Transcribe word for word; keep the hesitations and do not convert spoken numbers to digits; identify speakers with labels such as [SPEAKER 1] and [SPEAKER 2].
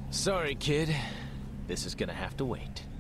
[SPEAKER 1] Sorry, kid. This is gonna have to wait.